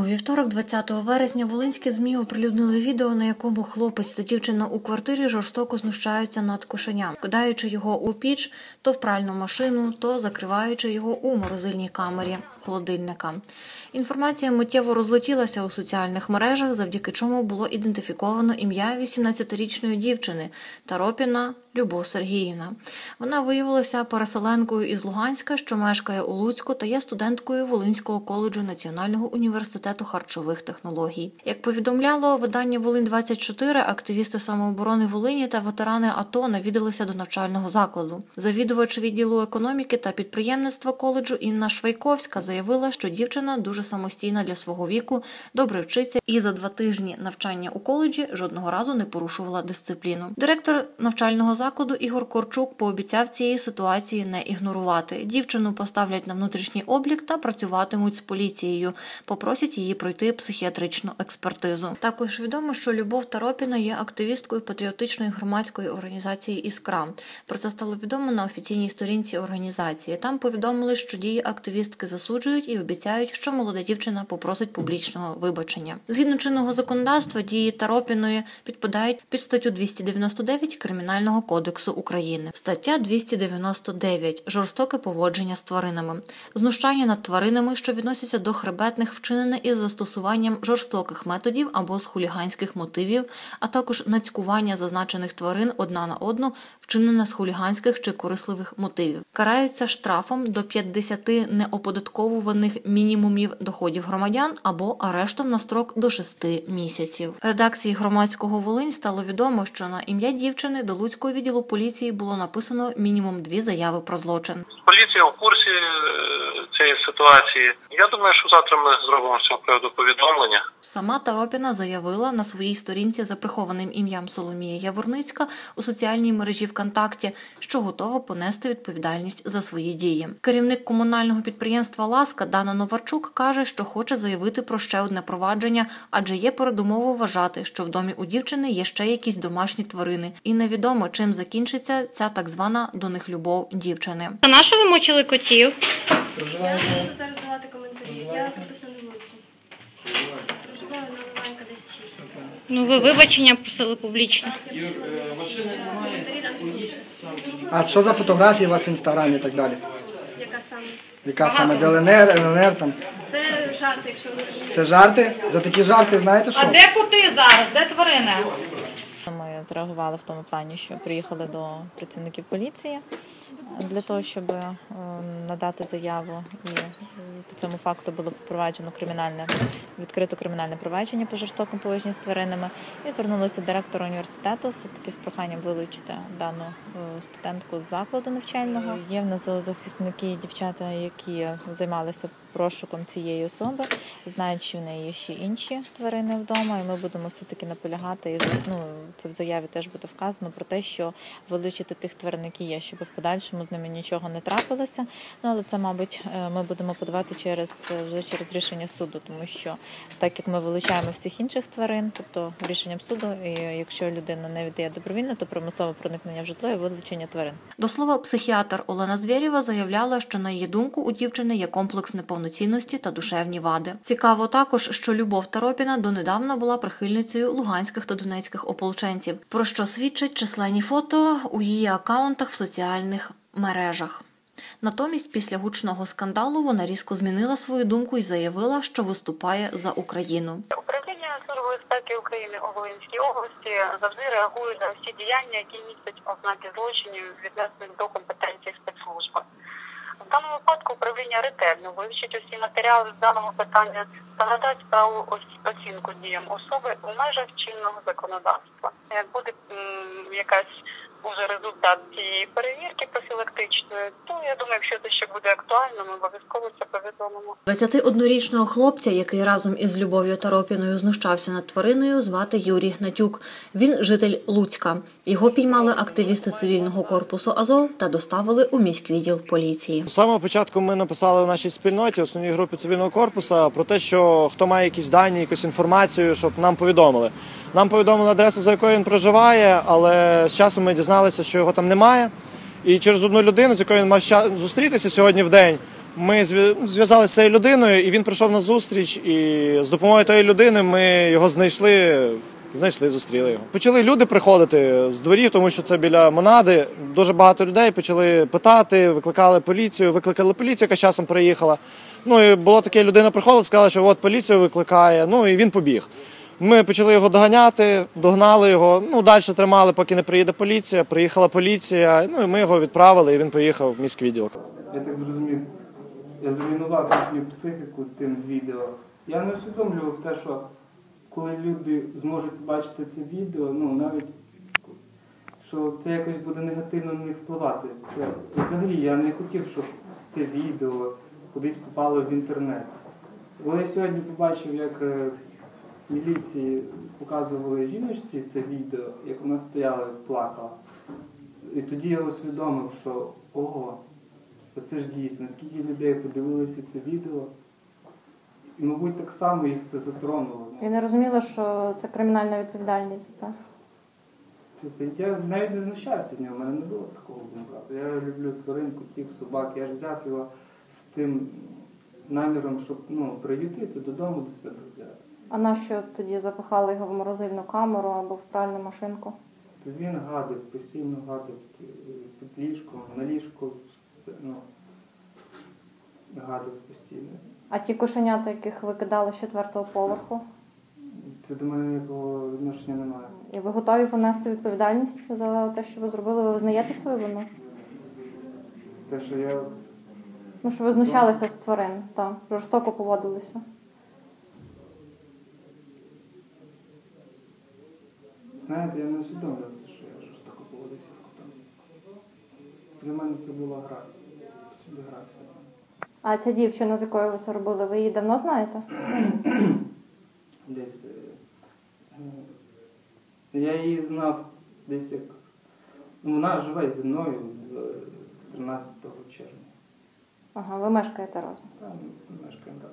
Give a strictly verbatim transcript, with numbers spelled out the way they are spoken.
У вівторок, двадцятого вересня, волинські ЗМІ оприлюднили відео, на якому хлопець та дівчина у квартирі жорстоко знущаються над кошеням, кидаючи його у піч, то в пральну машину, то закриваючи його у морозильній камері холодильника. Інформація миттєво розлетілася у соціальних мережах, завдяки чому було ідентифіковано ім'я вісімнадцятирічної дівчини – Таропіна Любов Сергіївна. Вона виявилася переселенкою із Луганська, що мешкає у Луцьку та є студенткою Волинського коледжу Національного університету харчових технологій. Як повідомляло видання «Волинь двадцять чотири», активісти самооборони Волині та ветерани АТО навідалися до навчального закладу. Завідувач відділу економіки та підприємництва коледжу Інна Швайковська заявила, що дівчина дуже самостійна для свого віку, добре вчиться і за два тижні навчання у коледжі жодного разу не порушувала дисципліну. Директор навчального закладу Ігор Корчук пообіцяв цієї ситуації не ігнорувати. Дівчину поставлять на внутрішній облік та працюватимуть з поліцією. Попросять її пройти психіатричну експертизу. Також відомо, що Любов Таропіна є активісткою патріотичної громадської організації «Іскра». Про це стало відомо на офіційній сторінці організації. Там повідомили, що дії активістки засуджують і обіцяють, що молода дівчина попросить публічного вибачення. Згідно чинного законодавства, дії Таропіної підпадають під статтю двісті дев'яносто дев'ять Кримінального кодексу України. Стаття двісті дев'яносто дев'ять – жорстоке поводження з тваринами. Знущання над тваринами, що відносяться до хребетних, вчинене із застосуванням жорстоких методів або з хуліганських мотивів, а також нацькування зазначених тварин одна на одну, вчинене з хуліганських чи корисливих мотивів. Караються штрафом до п'ятдесяти неоподатковуваних мінімумів доходів громадян або арештом на строк до шести місяців. Редакції громадського «Волинь» стало відомо, що на ім'я дівчини до Луцького відділу поліції було написано мінімум дві заяви про злочин. Поліція у курсі цієї ситуації. Я думаю, що завтра ми зробимо з цього приводу повідомлення. Сама Таропіна заявила на своїй сторінці за прихованим ім'ям Соломія Яворницька у соціальній мережі ВКонтакті, що готова понести відповідальність за свої дії. Керівник комунального підприємства «Ласка» Дана Новарчук каже, що хоче заявити про ще одне провадження, адже є передумова вважати, що в домі у дівчини є ще якісь домашні тварини. І невідомо, чим закінчиться ця так звана до них любов дівчини. А на що ви мочили котів? Я не буду зараз давати коментарі. Я прописана в Луцьку. Проживаю на Лиманка десь шість. Ну ви вибачення просили публічно. А що за фотографії у вас в інстаграмі і так далі? Яка саме? Яка саме ДЛНР, ЛНР там? Це жарти, якщо ви розумієте. Це жарти? За такі жарти знаєте що? А де коти зараз? Де тварини? Ми зреагували в тому плані, що приїхали до працівників поліції для того, щоб надати заяву, і по цьому факту було впроваджено кримінальне, відкрито кримінальне провадження по жорстокому поводженню з тваринами, і звернулися до директора університету все-таки з проханням вилучити дану студентку з закладу навчального. Є в нас зоозахисники і дівчата, які займалися розшуком цієї особи, знають, що в неї є ще інші тварини вдома, і ми будемо все-таки наполягати, і ну, це в заяві теж буде вказано про те, що вилучити тих тварин, які є, щоб в подальшому з ними нічого не трапилося. Ну, але це, мабуть, ми будемо подавати через, вже через рішення суду, тому що так як ми вилучаємо всіх інших тварин, тобто рішенням суду, і якщо людина не віддає добровільно, то примусове проникнення в житло і вилучення тварин. До слова, психіатр Олена Звєрєва заявляла, що на її думку у дівчини є комплекс неповноцінності та душевні вади. Цікаво також, що Любов Таропіна донедавна була прихильницею луганських та донецьких ополченців, про що свідчать численні фото у її акаунтах в соціальних мережах. Натомість, після гучного скандалу, вона різко змінила свою думку і заявила, що виступає за Україну. Управління Служби безпеки України у Волинській області завжди реагує на всі діяння, які містять ознаки злочинів, віднесених до компетенції спецслужби. В даному випадку управління ретельно вивчить усі матеріали з даного питання та надасть праву оцінку діям особи у межах чинного законодавства. Як буде м, якась уже результат цієї перевірки профілактичної, то я думаю, якщо це ще буде актуально, ми обов'язково це повідомимо. двадцятиоднорічного хлопця, який разом із Любов'ю Таропіною знущався над твариною, звати Юрій Гнатюк. Він житель Луцька. Його піймали активісти цивільного корпусу «Азов» та доставили у міськвідділ поліції. З самого початку ми написали в нашій спільноті, основній групі цивільного корпусу, про те, що хто має якісь дані, якусь інформацію, щоб нам повідомили. Нам повідомили адресу, за якою він проживає, але з часом ми дізналися, що його там немає. І через одну людину, з якою він мав зустрітися сьогодні в день, Ми зв'язалися з цією людиною, і він прийшов на зустріч, і з допомогою тієї людини ми його знайшли, знайшли, зустріли його. Почали люди приходити з дворів, тому що це біля Монади, дуже багато людей почали питати, викликали поліцію, викликали поліцію, яка з часом приїхала. Ну і було таке, людина приходила, сказала, що от поліцію викликає, ну і він побіг. Ми почали його доганяти, догнали його, ну далі тримали, поки не приїде поліція, приїхала поліція, ну і ми його відправили, і він поїхав в міськвідділок. Я так зрозумів, я зруйнував їхню психіку тим відео. Я не усвідомлював те, що коли люди зможуть бачити це відео, ну навіть, що це якось буде негативно на них впливати. Це, взагалі я не хотів, щоб це відео кудись попало в інтернет. Коли я сьогодні побачив, як міліції показували жіночці це відео, як вона стояла і плакала, і тоді я усвідомив, що ого, це ж дійсно, скільки людей подивилися це відео, і, мабуть, так само їх це затронуло. І не розуміла, що це кримінальна відповідальність за це? Я навіть не знущався з нього, в мене не було такого думка. Я люблю тварин, котів, собак, я ж взяв його з тим наміром, щоб ну, приютити, додому до себе взяти. А нащо тоді запихали його в морозильну камеру або в пральну машинку? Він гадив, постійно гадив під ліжком, на ліжку, ну, гадив постійно. А ті кошенята, яких ви кидали з четвертого поверху? Це до мене ніякого відношення немає. І ви готові понести відповідальність за те, що ви зробили? Ви визнаєте свою вину? Те, що я... Ну, що ви знущалися з тварин, так, жорстоко поводилися. Знаєте, я не усвідомлював, що я жорстоко поводився з котом. Для мене це була гра. Собі гра все. А ця дівчина, з якою ви це робили, ви її давно знаєте? Десь... Я її знав десь як... Ну, вона живе зі мною з тринадцятого червня. Ага, ви мешкаєте разом? Так, ми мешкаємо разом.